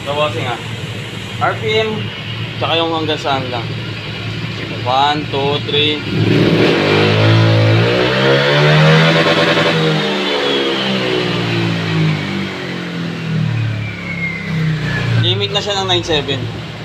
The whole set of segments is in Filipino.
So bossing RPM, tsaka yung hanggang saan lang. 1, 2, 3. Limit na siya ng 9.7.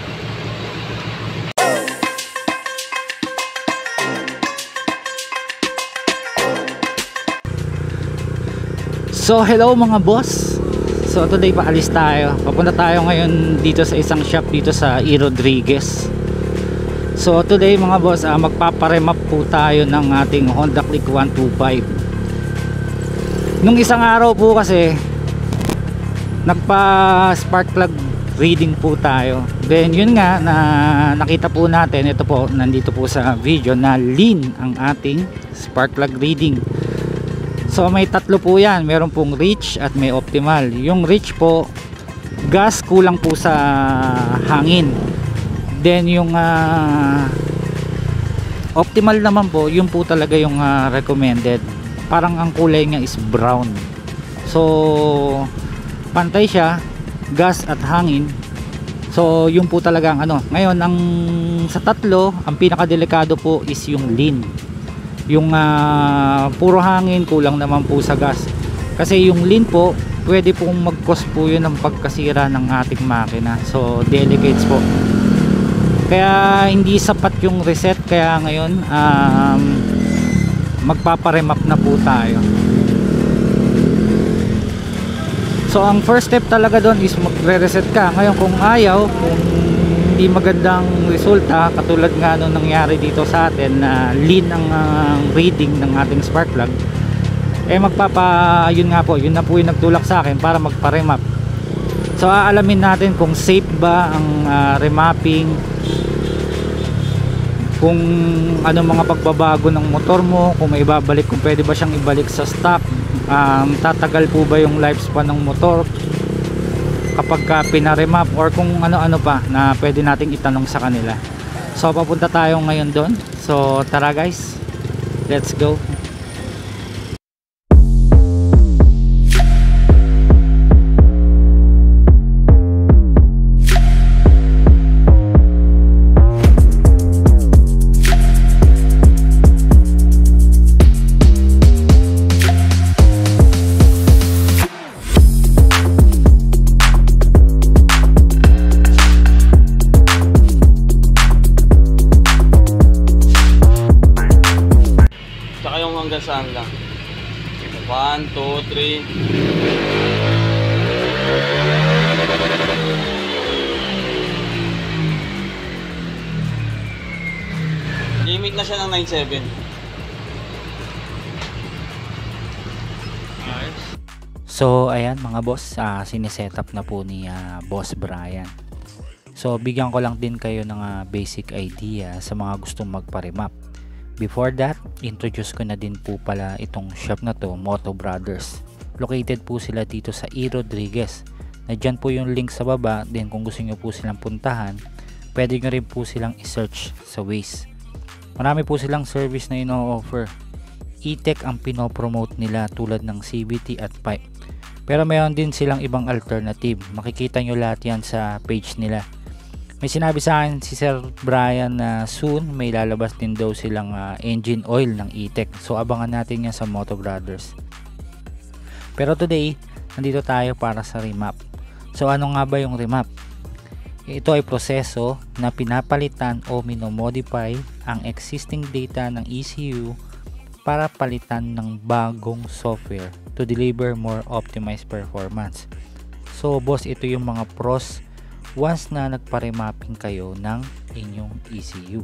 So hello mga boss. So today paalis tayo. Papunta tayo ngayon dito sa isang shop dito sa E. Rodriguez. So today mga boss, magpaparemap po tayo ng ating Honda Click 125. Nung isang araw po kasi nagpa spark plug reading po tayo. Then yun nga na nakita po natin, ito po nandito po sa video na lean ang ating spark plug reading. So may tatlo po yan, meron pong reach at may optimal. Yung reach po, gas kulang po sa hangin. Then yung optimal naman po, yun po talaga yung recommended. Parang ang kulay niya is brown. So pantay siya, gas at hangin. So yun po talaga ang ano. Ngayon ang sa tatlo, ang pinakadelikado po is yung lean. Yung puro hangin, kulang naman po sa gas. Kasi yung lean po, pwede pong mag-cause po yun ng pagkasira ng ating makina. So delicates po. Kaya hindi sapat yung reset. Kaya ngayon magpaparemap na po tayo. So ang first step talaga doon is magre-reset ka. Ngayon kung ayaw, kung hindi magandang resulta, katulad nga nung nangyari dito sa atin na lean ang reading ng ating spark plug, yun nga po, yun na po yung nagtulak sa akin para magpa-remap. So aalamin natin kung safe ba ang remapping, kung ano mga pagbabago ng motor mo, kung may ibabalik, kung pwede ba siyang ibalik sa stock, tatagal po ba yung lifespan ng motor kapag pinaremap, or kung ano-ano pa na pwede nating itanong sa kanila. So papunta tayo ngayon doon. So tara guys, let's go. Hanggang saan lang. 1, 2, 3. Limit na siya ng 9.7. So ayan mga boss, sinisetup na po ni Boss Brian. So bigyan ko lang din kayo ng basic idea sa mga gustong magpa-remap. Before that, introduce ko na din po pala itong shop na to, Moto Brothers. Located po sila dito sa E. Rodriguez. Nandiyan po yung link sa baba. Then kung gusto nyo po silang puntahan, pwede nyo rin po silang i-search sa Waze. Marami po silang service na ino-offer. E-Tech ang pinopromote nila tulad ng CVT at pipe. Pero mayroon din silang ibang alternative. Makikita nyo lahat yan sa page nila. May sinabi sa akin si Sir Brian na soon may lalabas din daw silang engine oil ng E-Tech. So abangan natin yan sa Moto Brothers. Pero today, nandito tayo para sa remap. So ano nga ba yung remap? Ito ay proseso na pinapalitan o minomodify ang existing data ng ECU para palitan ng bagong software to deliver more optimized performance. So boss, ito yung mga pros once na nagpa-remapping kayo ng inyong ECU.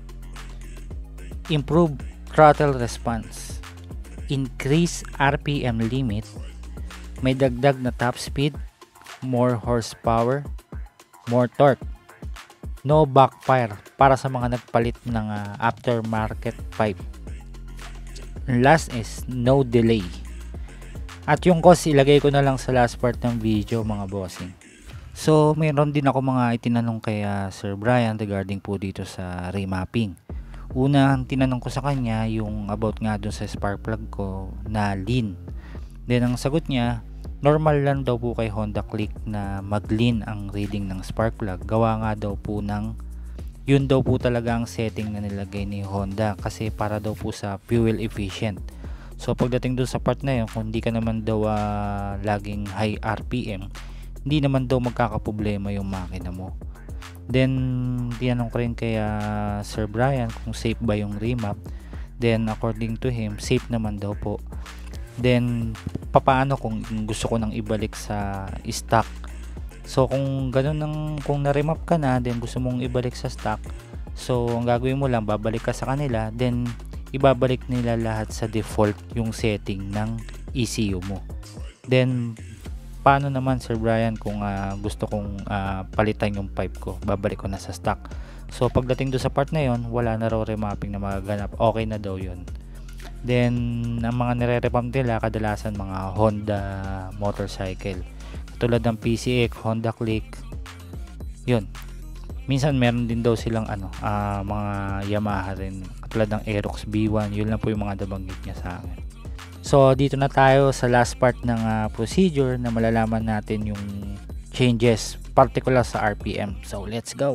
Improve throttle response, increase RPM limit, may dagdag na top speed, more horsepower, more torque, no backfire para sa mga nagpalit ng aftermarket pipe. Last is no delay. At yung cost ilagay ko na lang sa last part ng video mga bossing. So mayroon din ako mga itinanong kay Sir Brian regarding po dito sa remapping. Una, tinanong ko sa kanya yung about nga dun sa spark plug ko na lean. Then ang sagot niya, normal lang daw po kay Honda Click na mag-lean ang reading ng spark plug. Gawa nga daw po ng yun daw po talaga ang setting na nilagay ni Honda kasi para daw po sa fuel efficient. So pagdating doon sa part na yun, kung hindi ka naman daw laging high RPM, hindi naman daw magkakaproblema yung makina mo. Then tinanong ko rin kay Sir Brian kung safe ba yung remap. Then according to him, safe naman daw po. Then papaano kung gusto ko nang ibalik sa stock? So kung ganoon, kung na-remap ka na then gusto mong ibalik sa stock, so ang gagawin mo lang, babalik ka sa kanila, then ibabalik nila lahat sa default yung setting ng ECU mo. Then paano naman Sir Brian kung gusto kong palitan yung pipe ko, babalik ko na sa stock? So pagdating do sa part na yon, wala na raw remapping na magaganap, okay na daw yun. Then ang mga nire-repump nila kadalasan mga Honda motorcycle, tulad ng PCX, Honda Click, yun. Minsan meron din daw silang mga Yamaha rin, tulad ng Aerox B1. Yun lang po yung mga nabanggit niya sa akin. So dito na tayo sa last part ng procedure na malalaman natin yung changes particular sa RPM. So let's go.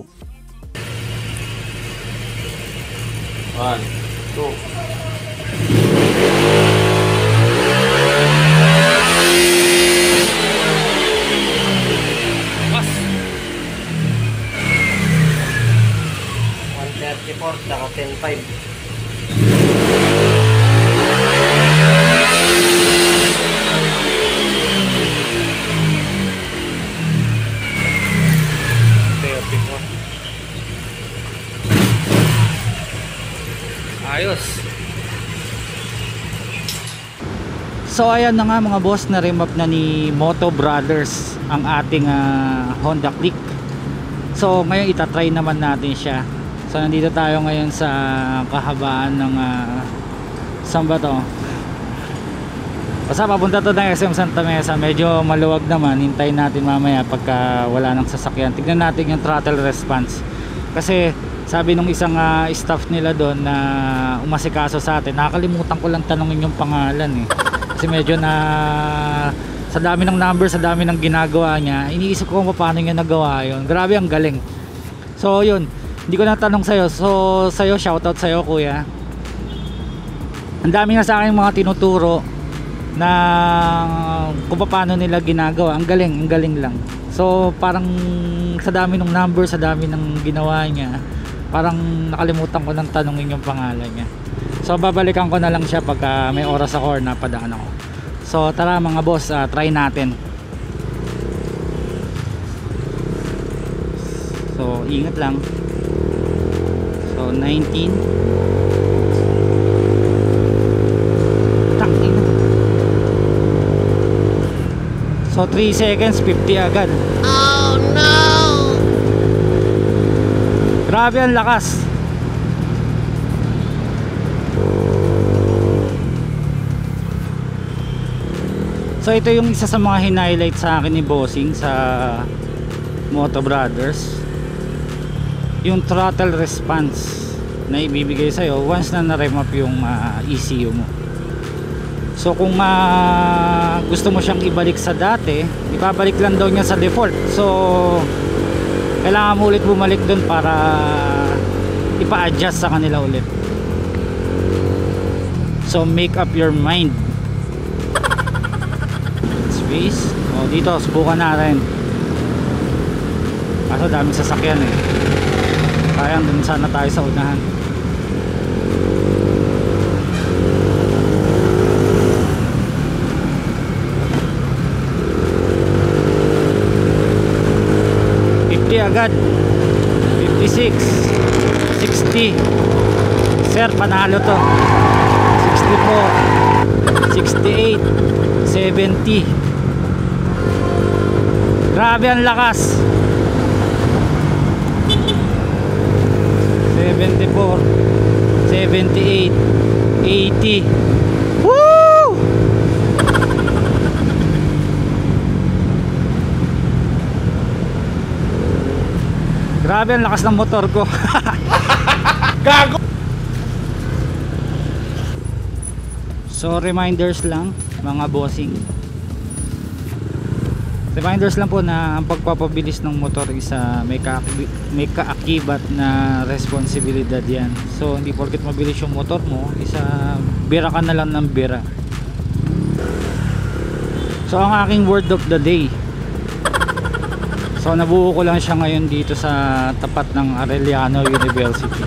1, 2. Mas 134 saka 10.5. Ayos. So ayan na nga mga boss, na remap na ni Moto Brothers ang ating Honda Click. So ngayon itatry naman natin siya. So nandito tayo ngayon sa kahabaan ng saan ba to? Basta papunta to ng SM Santa Mesa. Medyo maluwag naman. Hintayin natin mamaya pagka wala nang sasakyan. Tignan natin yung throttle response. Kasi sabi nung isang staff nila doon na umasikaso sa atin, nakakalimutan ko lang tanongin yung pangalan kasi medyo na sa dami ng numbers, sa dami ng ginagawa niya, iniisip ko kung paano niya nagawa yun. Grabe, ang galing. So yun, hindi ko na tanong sa'yo. So sa'yo, shoutout sa'yo kuya. Ang dami nga sa akin mga tinuturo na kung paano nila ginagawa. Ang galing lang. So parang sa dami ng numbers, sa dami ng ginawa niya, parang nakalimutan ko ng tanongin yung pangalan niya. So babalikan ko na lang siya pagka may oras ako or napadaan ako. So tara mga boss, try natin. So ingat lang. So 19. Tangina. So 3 seconds 50 agad. Oh no! Grabe ang lakas. So ito yung isa sa mga hinighlight sa akin ni Bossing sa Moto Brothers, yung throttle response na ibibigay sa'yo once na na-remap yung ECU mo. So kung gusto mo siyang ibalik sa dati, ibabalik lang daw niya sa default. So kailangan mo ulit bumalik dun para ipa-adjust sa kanila ulit. So make up your mind. Space. O dito, subukan natin. Kaso daming sasakyan sayang, dun sana tayo sa unahan. Agad 56 60. Sir, panalo to. 64 68 70. Grabe ang lakas. 74 78 80. Woo! Grabe ang lakas ng motor ko. Gago. So reminders lang mga bossing, Reminders lang po na ang pagpapabilis ng motor is may kaakibat na responsibilidad yan. So hindi porket mabilis yung motor mo, bira ka na lang ng bira. So ang aking word of the day, so nabuo ko lang siya ngayon dito sa tapat ng Arellano University.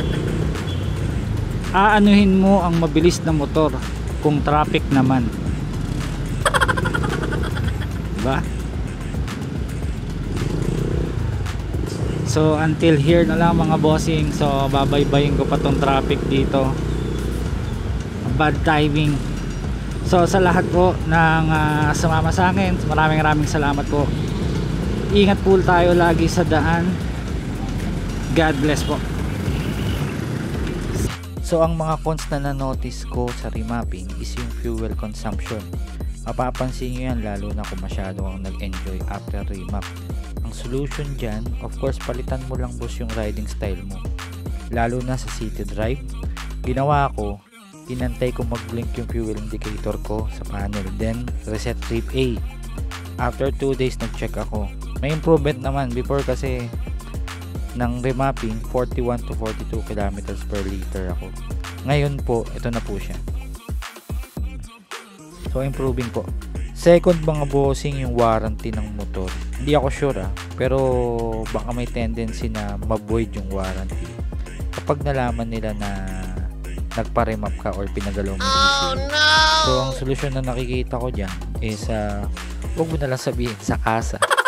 Aanuhin mo ang mabilis na motor kung traffic naman, diba? So until here na lang mga bossing. So babaybayin ko pa tong traffic dito. Bad timing. So sa lahat po ng sumama sa akin, maraming salamat po. Ingat po tayo lagi sa daan. God bless po. So ang mga cons na na-notice ko sa remapping is yung fuel consumption. Mapapansin nyo yan lalo na kung masyado kang nag-enjoy after remap. Ang solution dyan, of course, palitan mo lang boss yung riding style mo. Lalo na sa city drive. Ginawa ko, inantay ko mag-blink yung fuel indicator ko sa panel. Then, reset trip A. After 2 days, nag-check ako. May improvement naman. Before kasi, ng remapping, 41 to 42 kilometers per liter ako. Ngayon po, ito na po siya. So, improving po. Second mga bossing, yung warranty ng motor. Hindi ako sure pero baka may tendency na ma-void yung warranty kapag nalaman nila na nagpa-remap ka or pinagalaw mo. Oh no! So ang solusyon na nakikita ko dyan is huwag mo na lang sabihin sa kasa.